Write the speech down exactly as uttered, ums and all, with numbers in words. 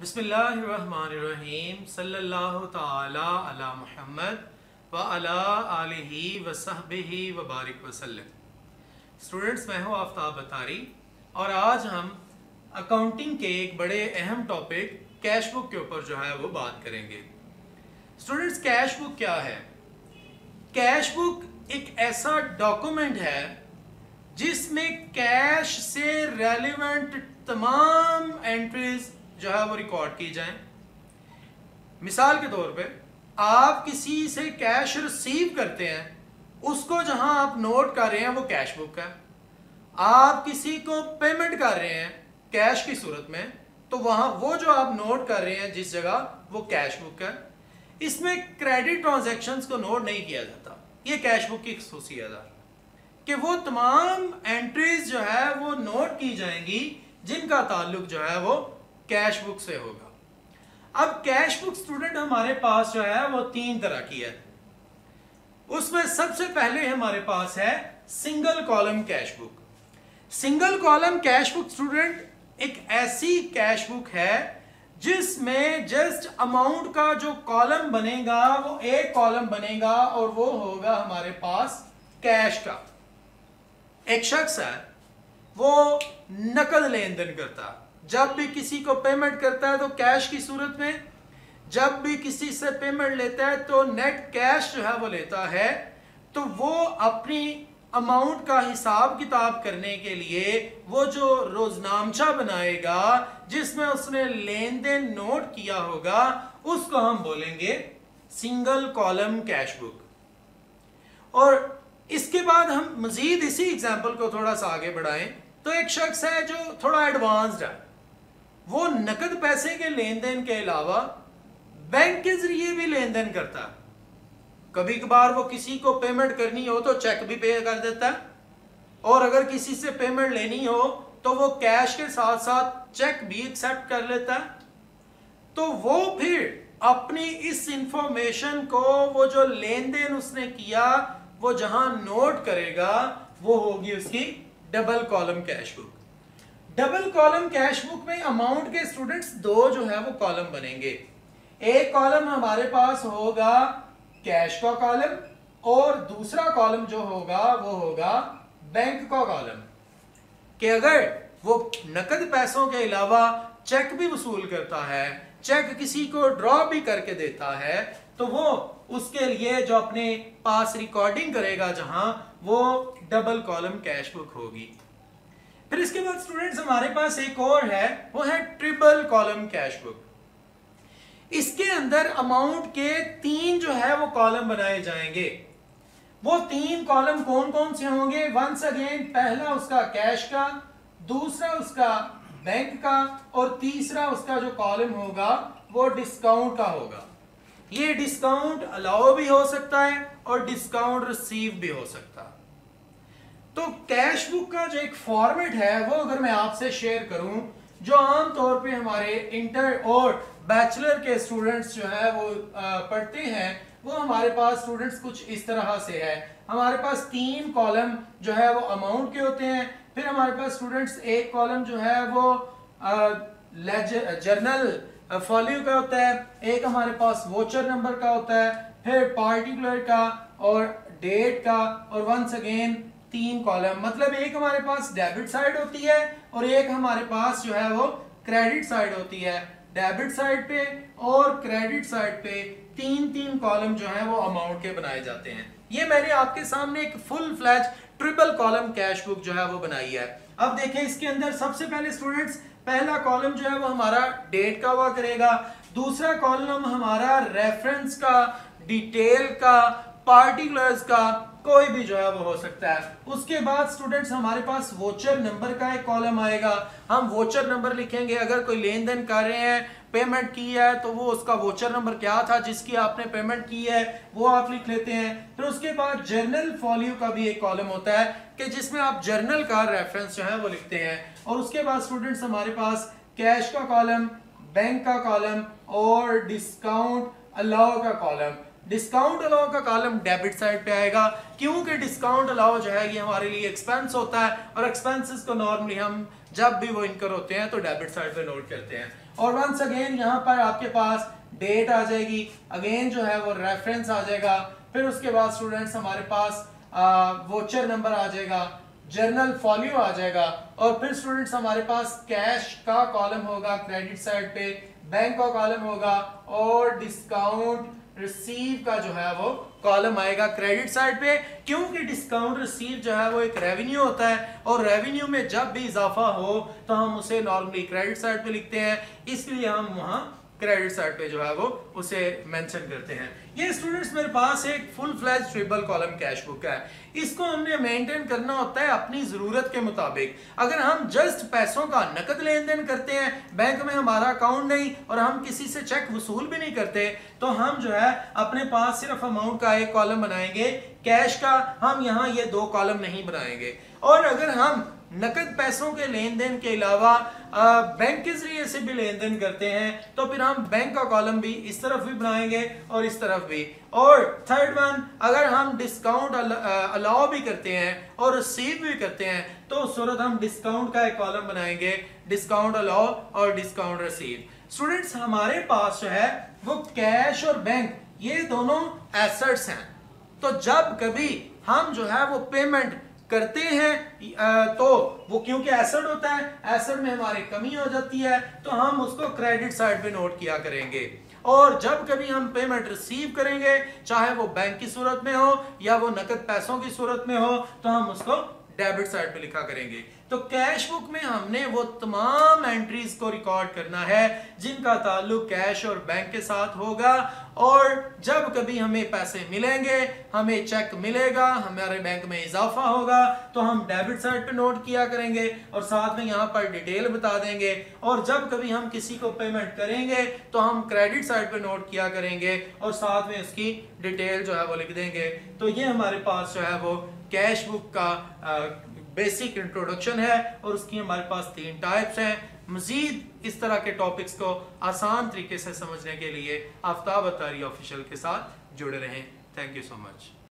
बिस्मिल्लाहिर्रहमानिर्रहीम सल्लल्लाहु ताला अला मुहम्मद व अला आलिही व सहबिही व बारिक वसल्लम। स्टूडेंट्स, मैं हूँ आफ्ताब बतारी और आज हम अकाउंटिंग के एक बड़े अहम टॉपिक कैश बुक के ऊपर जो है वो बात करेंगे। स्टूडेंट्स, कैश बुक क्या है? कैश बुक एक ऐसा डॉक्यूमेंट है जिसमें कैश से रेलिवेंट तमाम एंट्रीज जो है वो रिकॉर्ड की जाएं। मिसाल के तौर पे आप किसी से कैश रिसीव करते हैं, उसको जहां आप नोट कर रहे हैं वो कैश बुक है। आप किसी को पेमेंट कर रहे हैं कैश की सूरत में, तो वहां वो जो आप नोट कर रहे हैं जिस जगह, वो कैश बुक है। इसमें क्रेडिट ट्रांजैक्शंस को नोट नहीं किया जाता। ये कैश बुक की खसूसियत है कि वो तमाम एंट्रीज जो है वो नोट की जाएंगी जिनका ताल्लुक जो है वो कैश बुक से होगा। अब कैश बुक स्टूडेंट हमारे पास जो है वो तीन तरह की है। उसमें सबसे पहले हमारे पास है single column cash book. Single column cash book student एक ऐसी कैश बुक है जिसमें जस्ट अमाउंट का जो कॉलम बनेगा वो एक कॉलम बनेगा और वो होगा हमारे पास कैश का। एक शख्स है, वो नकद लेन देन करता है। जब भी किसी को पेमेंट करता है तो कैश की सूरत में, जब भी किसी से पेमेंट लेता है तो नेट कैश जो है वो लेता है। तो वो अपनी अमाउंट का हिसाब किताब करने के लिए वो जो रोजनामचा बनाएगा जिसमें उसने लेन देन नोट किया होगा, उसको हम बोलेंगे सिंगल कॉलम कैश बुक। और इसके बाद हम मजीद इसी एग्जाम्पल को थोड़ा सा आगे बढ़ाएं तो एक शख्स है जो थोड़ा एडवांस्ड है, वो नकद पैसे के लेन देन के अलावा बैंक के जरिए भी लेन देन करता है। कभी कभार वो किसी को पेमेंट करनी हो तो चेक भी पे कर देता है, और अगर किसी से पेमेंट लेनी हो तो वो कैश के साथ साथ चेक भी एक्सेप्ट कर लेता है। तो वो फिर अपनी इस इंफॉर्मेशन को, वो जो लेन देन उसने किया, वो जहां नोट करेगा वो होगी उसकी double column cash book. Double column cash book में अमाउंट के स्टूडेंट्स दो जो है वो कॉलम बनेंगे। एक कॉलम हमारे पास होगा कैश का कॉलम और दूसरा कॉलम जो होगा वो होगा बैंक का कॉलम। कि अगर वो नकद पैसों के अलावा चेक भी वसूल करता है, चेक किसी को ड्रॉ भी करके देता है, तो वो उसके लिए जो अपने पास रिकॉर्डिंग करेगा जहां, वो डबल कॉलम कैश बुक होगी। फिर इसके बाद स्टूडेंट्स हमारे पास एक और है, वो है ट्रिपल कॉलम कैश बुक। इसके अंदर अमाउंट के तीन जो है वो कॉलम बनाए जाएंगे। वो तीन कॉलम कौन कौन से होंगे? वंस अगेन, पहला उसका कैश का, दूसरा उसका बैंक का, और तीसरा उसका जो कॉलम होगा वो डिस्काउंट का होगा। ये डिस्काउंट अलाउ भी हो सकता है और डिस्काउंट रिसीव भी हो सकता है। तो कैश बुक का जो एक फॉर्मेट है वो अगर मैं आपसे शेयर करूं, जो आम तौर पे हमारे इंटर और बैचलर के स्टूडेंट्स जो है वो पढ़ते हैं, वो हमारे पास स्टूडेंट्स कुछ इस तरह से है। हमारे पास तीन कॉलम जो है वो अमाउंट के होते हैं। फिर हमारे पास स्टूडेंट्स एक कॉलम जो है वो जर्नल फॉल्यू का होता है, एक हमारे पास वोचर नंबर का होता है, फिर पार्टिकुलर का और डेट का, और वंस अगेन तीन कॉलम। मतलब एक हमारे पास डेबिट साइड होती है और एक हमारे पास जो है वो क्रेडिट साइड होती है। डेबिट साइड पे और क्रेडिट साइड पे तीन तीन कॉलम जो है वो अमाउंट के बनाए जाते हैं। ये मैंने आपके सामने एक full fledged triple column cash book जो है वो बनाई है। अब देखें, इसके अंदर सबसे पहले स्टूडेंट्स पहला कॉलम जो है वो हमारा डेट का हुआ करेगा, दूसरा कॉलम हमारा रेफरेंस का, डिटेल का, पार्टिकुलर्स का, कोई भी जो है वो हो सकता है। उसके बाद स्टूडेंट्स हमारे पास वोचर नंबर का एक कॉलम आएगा। हम वोचर नंबर लिखेंगे, अगर कोई लेन देन कर रहे हैं, पेमेंट की है, तो वो उसका वोचर नंबर क्या था जिसकी आपने पेमेंट की है वो आप लिख लेते हैं। फिर उसके बाद जर्नल फॉल्यू का भी एक कॉलम होता है कि जिसमें आप जर्नल का रेफरेंस जो है वो लिखते हैं। और उसके बाद स्टूडेंट्स हमारे पास कैश का कॉलम, बैंक का कॉलम और डिस्काउंट अलाउ का कॉलम। डिस्काउंट अलाउ का कॉलम डेबिट साइड पे आएगा, क्योंकि डिस्काउंट अलाउ जो है ये हमारे लिए एक्सपेंस होता है और एक्सपेंसेस को नॉर्मली हम जब भी वो इनकर होते हैं तो डेबिट साइड पे नोट करते हैं। और वंस अगेन यहाँ पर आपके पास डेट आ जाएगी, अगेन जो है वो रेफरेंस आ जाएगा, फिर उसके बाद स्टूडेंट्स हमारे पास वोचर नंबर आ जाएगा, जर्नल फॉलियो आ जाएगा, और फिर स्टूडेंट्स हमारे पास कैश का कॉलम होगा क्रेडिट साइड पे, बैंक का कॉलम होगा, और डिस्काउंट रिसीव का जो है वो कॉलम आएगा क्रेडिट साइड पे, क्योंकि डिस्काउंट रिसीव जो है वो एक रेवेन्यू होता है, और रेवेन्यू में जब भी इजाफा हो तो हम उसे नॉर्मली क्रेडिट साइड पे लिखते हैं, इसलिए हम वहां क्रेडिट साइड पे जो है वो उसे मेंशन करते हैं। ये स्टूडेंट्स मेरे पास एक full fledged triple column cash book है, इसको हमने मेंटेन करना होता है अपनी जरूरत के मुताबिक। अगर हम जस्ट पैसों का नकद लेन देन करते हैं, बैंक में हमारा अकाउंट नहीं और हम किसी से चेक वसूल भी नहीं करते, तो हम जो है अपने पास सिर्फ अमाउंट का एक कॉलम बनाएंगे, कैश का हम यहाँ ये दो कॉलम नहीं बनाएंगे। और अगर हम नकद पैसों के लेन देन के अलावा बैंक के जरिए से भी लेन देन करते हैं, तो फिर हम बैंक का कॉलम भी इस तरफ भी बनाएंगे और इस तरफ भी। और थर्ड वन, अगर हम डिस्काउंट अलाउ भी करते हैं और रिसीव भी करते हैं, तो उस सूरत हम डिस्काउंट का एक कॉलम बनाएंगे, डिस्काउंट अलाउ और डिस्काउंट रिसीव। स्टूडेंट्स हमारे पास जो है वो कैश और बैंक ये दोनों एसेट्स हैं, तो जब कभी हम जो है वो पेमेंट करते हैं तो वो क्योंकि एसेट होता है, एसेट में हमारी कमी हो जाती है, तो हम उसको क्रेडिट साइड पे नोट किया करेंगे। और जब कभी हम पेमेंट रिसीव करेंगे, चाहे वो बैंक की सूरत में हो या वो नकद पैसों की सूरत में हो, तो हम उसको डेबिट साइड पे लिखा करेंगे। तो कैश बुक में हमने वो तमाम एंट्रीज को रिकॉर्ड करना है जिनका ताल्लुक कैश और बैंक के साथ होगा, और जब कभी हमें पैसे मिलेंगे, हमें चेक मिलेगा, हमारे बैंक में इजाफा होगा, तो हम डेबिट साइड पे नोट किया करेंगे और साथ में यहाँ पर डिटेल बता देंगे। और जब कभी हम किसी को पेमेंट करेंगे तो हम क्रेडिट साइड पे नोट किया करेंगे और साथ में उसकी डिटेल जो है वो लिख देंगे। तो ये हमारे पास जो है वो कैश बुक का बेसिक इंट्रोडक्शन है, और उसकी हमारे पास तीन टाइप्स हैं। मजीद इस तरह के टॉपिक्स को आसान तरीके से समझने के लिए आफ्ताब अतारी ऑफिशियल के साथ जुड़े रहें। Thank you so much.